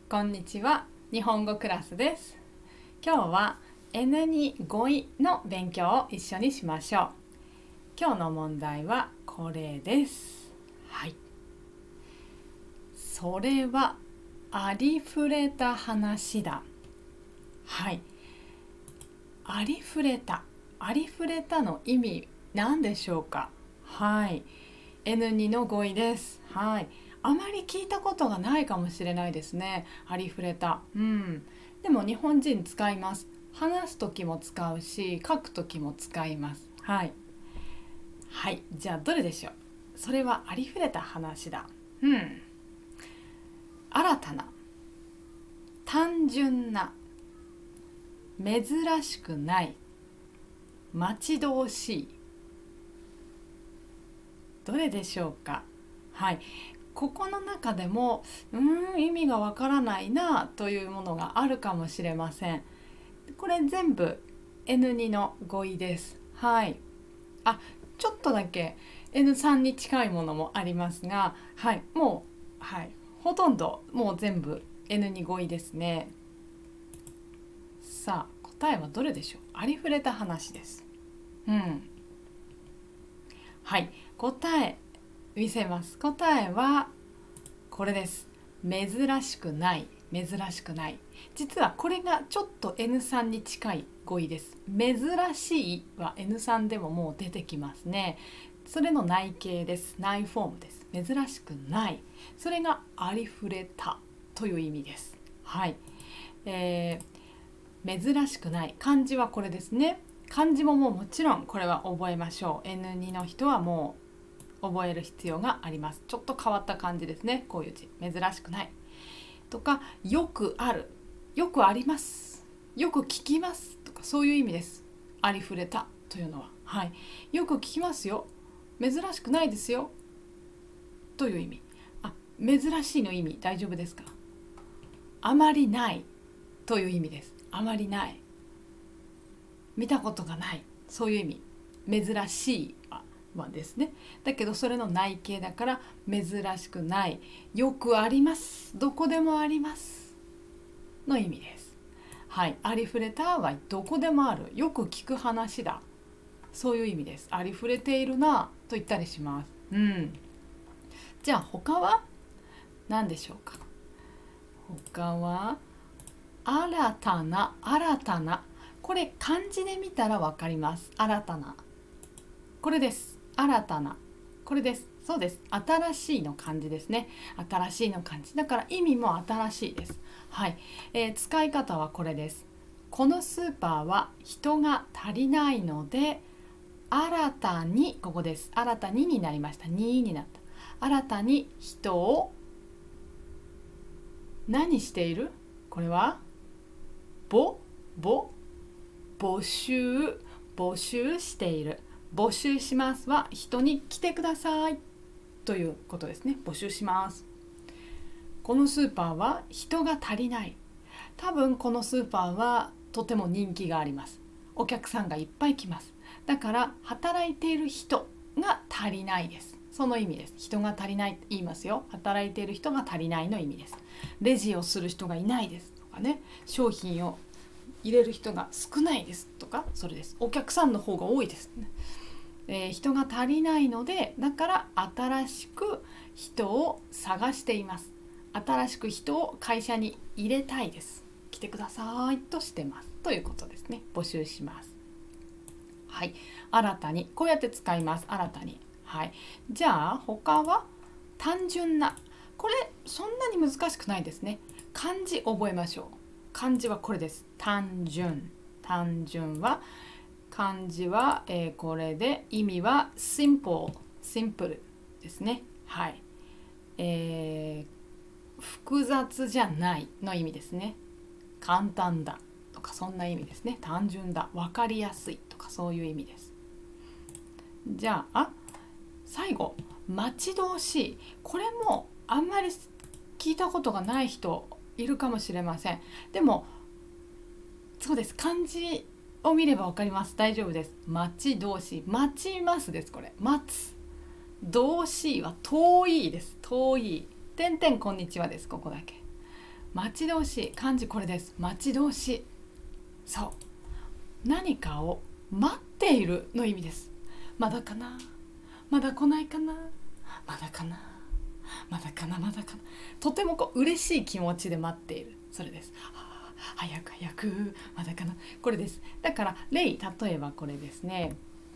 こんにちは。日本語クラスです。今日は N2 語彙の勉強を一緒にしましょう。今日の問題はこれです。はい。それはありふれた話だ。はい。ありふれた。ありふれたの意味何でしょうか？はい。N2 の語彙です。はい。あまり聞いたことがないかもしれないですね。ありふれた。でも日本人使います。話す時も使うし、書く時も使います。はい。はい。じゃあどれでしょう？それはありふれた話だ。新たな、単純な、珍しくない、待ち遠しい。どれでしょうか？はい。ここの中でも意味がわからないなというものがあるかもしれません。これ全部 N2 の語彙です。はい。ちょっとだけ N3 に近いものもありますが、はい、もう、はい、ほとんどもう全部 N2 語彙ですね。さあ、答えはどれでしょう？ありふれた話です。はい、答え見せます。答えはこれです。珍しくない、珍しくない。実はこれがちょっと N3 に近い語彙です。珍しいは N3 でももう出てきますね。それの内形です。内フォームです。珍しくない。それがありふれたという意味です。はい。珍しくない。漢字はこれですね。漢字ももちろんこれは覚えましょう。N2 の人はもう覚える必要があります。ちょっと変わった漢字ですね。こういう字。珍しくない。とか、よくある。よくあります。よく聞きます。とか、そういう意味です。ありふれたというのは。はい。よく聞きますよ。珍しくないですよ。という意味。珍しいの意味大丈夫ですか？あまりないという意味です。あまりない。見たことがない。そういう意味。珍しいはですね。だけどそれの内形だから珍しくない。よくあります。どこでもあります。の意味です。はい。ありふれたはどこでもある。よく聞く話だ。そういう意味です。ありふれているなと言ったりします。じゃあ他は何でしょうか？他は新たな、新たな。これ漢字で見たらわかります。新たな。これです。新たな。これです。そうです。新しいの漢字ですね。新しいの漢字。だから意味も新しいです。はい。使い方はこれです。このスーパーは人が足りないので、新たに、ここです。新たにになりました。にになった。新たに人を何している？これは募集している。募集しますは人に来てくださいということですね。募集します。このスーパーは人が足りない。多分このスーパーはとても人気があります。お客さんがいっぱい来ます。だから働いている人が足りないです。その意味です。人が足りないって言いますよ。働いている人が足りないの意味です。レジをする人がいないですとかね。商品を入れる人が少ないですとか、それです。お客さんの方が多いです、人が足りないので、だから新しく人を探しています。新しく人を会社に入れたいです。来てくださいとしてますということですね。募集します。はい。新たにこうやって使います。新たに。はい。じゃあ他は単純な。これそんなに難しくないですね。漢字覚えましょう。漢字はこれです。単純。単純は漢字は、これで意味は simple シンプルですね。はい。複雑じゃないの意味ですね。簡単だとかそんな意味ですね。単純だ、分かりやすいとかそういう意味です。じゃあ最後、待ち遠しい。これもあんまり聞いたことがない人いるかもしれません。でもそうです。漢字を見ればわかります。大丈夫です。待ち遠しい。待ちますです。これ。待つ。遠しいは遠いです。遠い。てんてんこんにちはです。ここだけ。 待ち遠しい漢字これです。待ち遠しい。そう、何かを待っているの意味です。まだかな、まだ来ないかな、まだかな、まだかな、まだかな、とても嬉しい気持ちで待っている、それです。早く早く、まだかな、これです。だから例えばこれですね。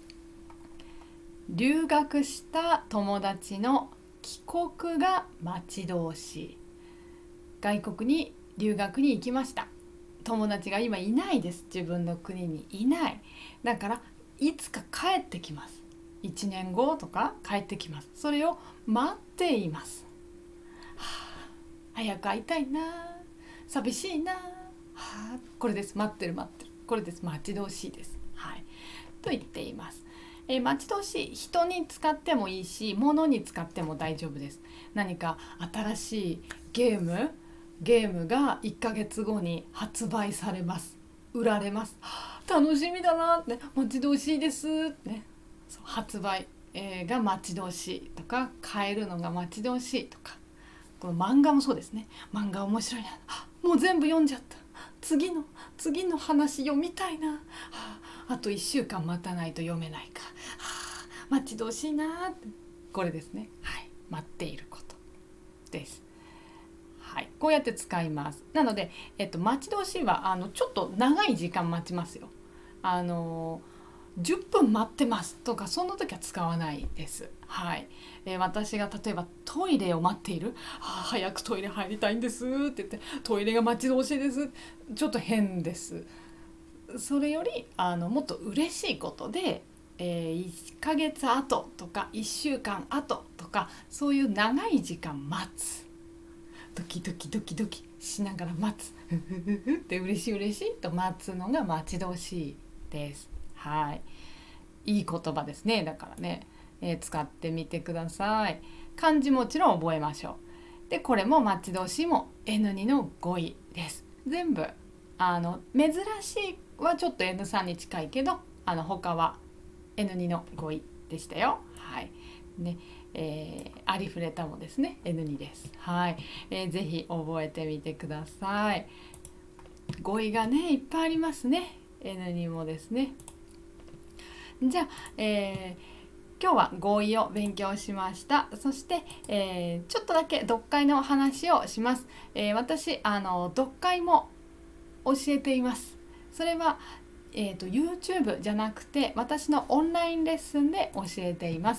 留学した友達の帰国が待ち遠しい。外国に留学に行きました。友達が今いないです。自分の国にいない。だからいつか帰ってきます。1年後とか帰ってきます。それを待っています。早く会いたいな、寂しいな、これです。待ってる待ってる、これです。待ち遠しいです。はい、と言っています。待ち遠しい、人に使ってもいいし、物に使っても大丈夫です。何か新しいゲームが1ヶ月後に発売されます。売られます。楽しみだなって、待ち遠しいですって、そう、発売、が待ち遠しいとか、買えるのが待ち遠しいとか、この漫画もそうですね。漫画面白いな、もう全部読んじゃった、次の話読みたいな、あと1週間待たないと読めないか、待ち遠しいなって、これですね。はい、待っていることです。はい、こうやって使います。なので、待ち遠しいはちょっと長い時間待ちますよ。10分待ってますとか、そんな時は使わないです。はい、私が例えばトイレを待っている、早くトイレ入りたいんですって言って、トイレが待ち遠しいです、ちょっと変です。それよりもっと嬉しいことで、1ヶ月後とか1週間後とか、そういう長い時間待つ、ドキドキドキドキしながら待つって嬉しい嬉しいと待つのが待ち遠しいです。はい、いい言葉ですね。だからね、使ってみてください。漢字もちろん覚えましょう。でこれも待ち遠しいも N2 の語彙です。全部珍しいはちょっと N3 に近いけど、他は N2 の語彙でしたよ。はいね、ありふれたもですね N2 です。はい、ぜひ覚えてみてください。語彙がねいっぱいありますね。N2 もですね。じゃあ、今日は語彙を勉強しました。そして、ちょっとだけ読解の話をします。私読解も教えています。それは、YouTube じゃなくて私のオンラインレッスンで教えています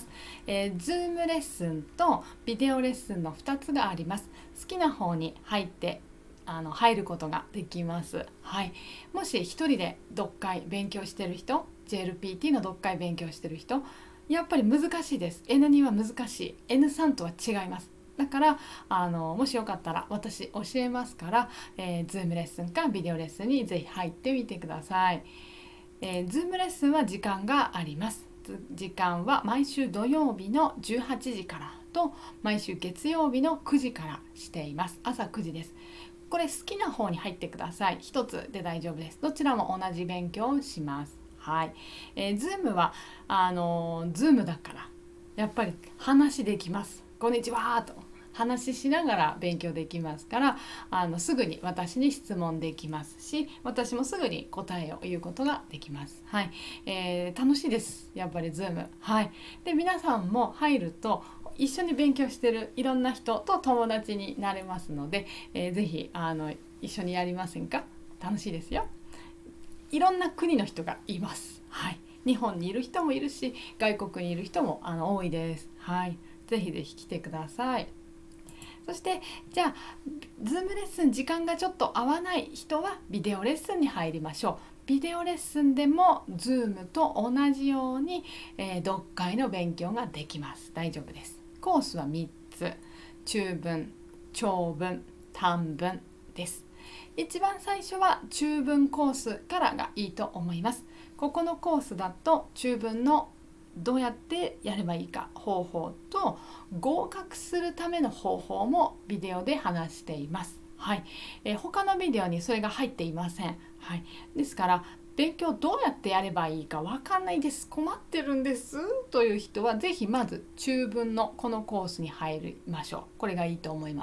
。Zoom レッスンとビデオレッスンの2つがあります。好きな方に入ることができます。はい、もし一人で読解勉強してる人、 JLPT の読解勉強してる人、やっぱり難しいです。 N2 は難しい。 N3 とは違います。だからもしよかったら私教えますから、Zoom レッスンかビデオレッスンにぜひ入ってみてください。Zoom レッスンは時間があります。時間は毎週土曜日の18時からと毎週月曜日の9時からしています。朝9時です。これ好きな方に入ってください。一つで大丈夫です。どちらも同じ勉強をします。はい、Zoom はZoom だからやっぱり話できます。こんにちはと話しながら勉強できますから、すぐに私に質問できますし、私もすぐに答えを言うことができます。はい、楽しいです。やっぱり Zoom。はい、で皆さんも入ると一緒に勉強してるいろんな人と友達になれますので、ぜひ一緒にやりませんか？楽しいですよ。いろんな国の人がいます。はい、日本にいる人もいるし、外国にいる人も多いです。はい、ぜひぜひ来てください。そしてじゃあ Zoom レッスン時間がちょっと合わない人はビデオレッスンに入りましょう。ビデオレッスンでも Zoom と同じように、読解の勉強ができます。大丈夫です。コースは3つ、中文、長文、短文です。一番最初は中文コースからがいいと思います。ここのコースだと中文のどうやってやればいいか方法と合格するための方法もビデオで話しています。はい、他のビデオにそれが入っていません。はい、ですから勉強どうやってやればいいかわかんないです、困ってるんですという人はぜひまず中文のこのコースに入りましょう。これがいいと思います。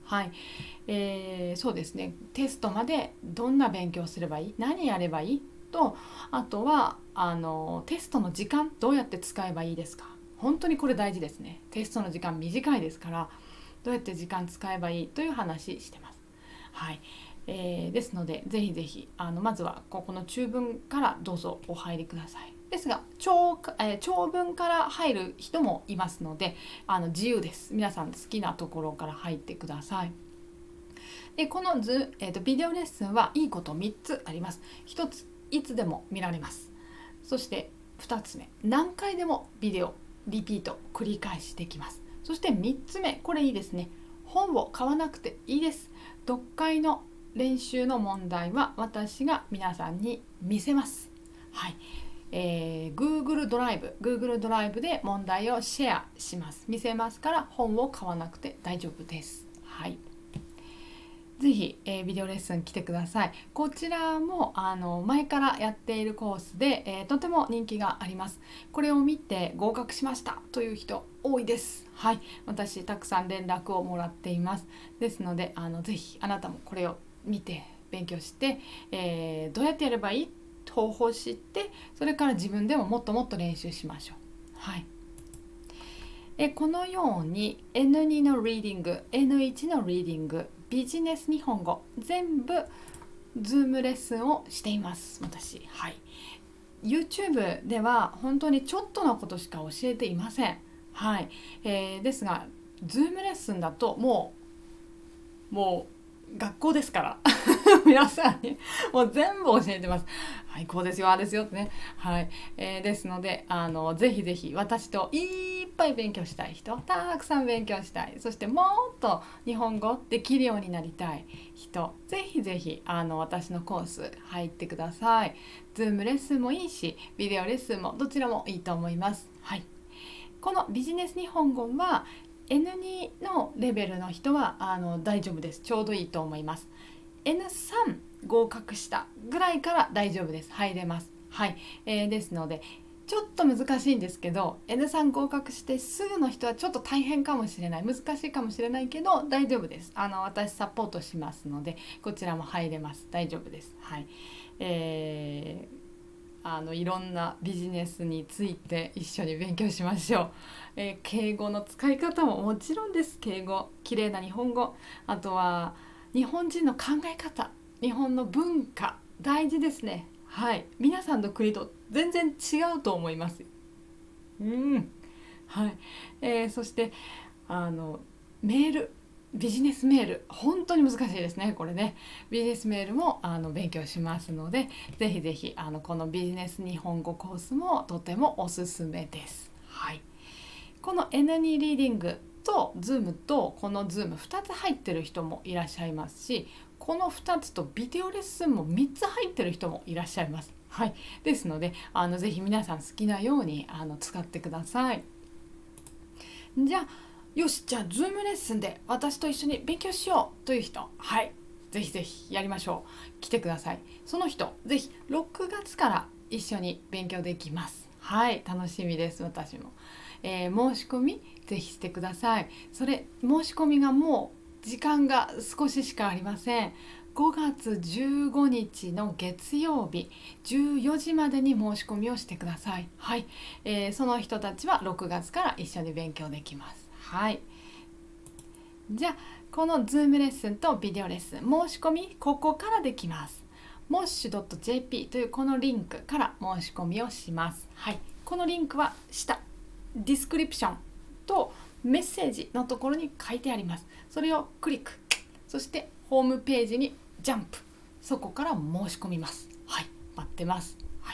はい、そうですね、テストまでどんな勉強すればいい、何やればいいと、あとはテストの時間どうやって使えばいいですか。本当にこれ大事ですね。テストの時間短いですから、どうやって時間使えばいいという話してます。はい、ですのでぜひぜひまずはここの中文からどうぞお入りください。ですが長文から入る人もいますので自由です。皆さん好きなところから入ってください。でこのビデオレッスンはいいこと3つあります。1つ、いつでも見られます。そして2つ目、何回でもビデオリピート繰り返しできます。そして3つ目、これいいですね、本を買わなくていいです。読解の練習の問題は私が皆さんに見せます。はい、Google ドライブで問題をシェアします。見せますから本を買わなくて大丈夫です。はい、ぜひ、ビデオレッスン来てください。こちらも前からやっているコースで、とても人気があります。これを見て合格しましたという人多いです。はい、私たくさん連絡をもらっています。ですのでぜひあなたもこれを見て勉強して、どうやってやればいい方法を知って、それから自分でももっともっと練習しましょう。はい、このように N2 のリーディング、N1 のリーディング、ビジネス日本語全部 Zoom レッスンをしています私。はい、YouTube では本当にちょっとのことしか教えていません。はい、ですが Zoom レッスンだともう学校ですから皆さんにもう全部教えてます。はい、こうですよああですよってね。はい、ですのでぜひぜひ私といっぱい勉強したい人、たくさん勉強したい、そしてもっと日本語できるようになりたい人、ぜひぜひ私のコース入ってください。Zoom レッスンもいいしビデオレッスンもどちらもいいと思います。はい、このビジネス日本語は N2 のレベルの人は大丈夫です。ちょうどいいと思います。N3 合格したぐらいから大丈夫です。入れます。はい、ですのでちょっと難しいんですけど N3 合格してすぐの人はちょっと大変かもしれない、難しいかもしれないけど大丈夫です。私サポートしますのでこちらも入れます。大丈夫です。はい、いろんなビジネスについて一緒に勉強しましょう。敬語の使い方ももちろんです。敬語、綺麗な日本語、あとは日本人の考え方、日本の文化大事ですね。はい、皆さんの国と全然違うと思います。はい、そしてメール、ビジネスメール本当に難しいですね。これね、ビジネスメールも勉強しますのでぜひぜひこのビジネス日本語コースもとてもおすすめです。はい、この N2 リーディングと Zoom とこの Zoom2 つ入ってる人もいらっしゃいますし、この2つとビデオレッスンも3つ入ってる人もいらっしゃいます。はい、ですのでぜひ皆さん好きなように使ってください。じゃあZoom レッスンで私と一緒に勉強しようという人、はい、ぜひぜひやりましょう。来てください。その人ぜひ6月から一緒に勉強できます。はい、楽しみです。私も、申し込みぜひしてください。それ申し込みがもう時間が少ししかありません。5月15日の月曜日14時までに申し込みをしてください。はい、その人たちは6月から一緒に勉強できます。はい、じゃあこの Zoom レッスンとビデオレッスン申し込みここからできます。mosh.jp というこのリンクから申し込みをします。はい、このリンクは下ディスクリプションとメッセージのところに書いてあります。それをクリック、そしてホームページにジャンプ、そこから申し込みます。はい、待ってます。はい、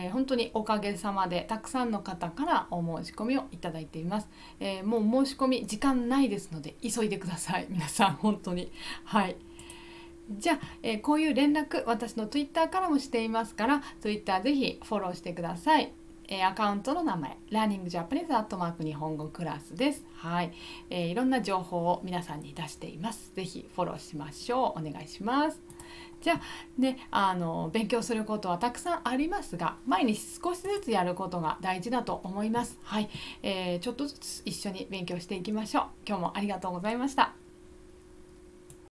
本当におかげさまでたくさんの方からお申し込みをいただいています。もう申し込み時間ないですので急いでください皆さん本当に。はい、じゃあ、こういう連絡私の Twitter からもしていますから Twitter ぜひフォローしてください。アカウントの名前 learningjapanese@ 日本語クラスです。はい、いろんな情報を皆さんに出しています。ぜひフォローしましょう。お願いします。じゃあね、勉強することはたくさんありますが毎日少しずつやることが大事だと思います。はい、ちょっとずつ一緒に勉強していきましょう。今日もありがとうございました。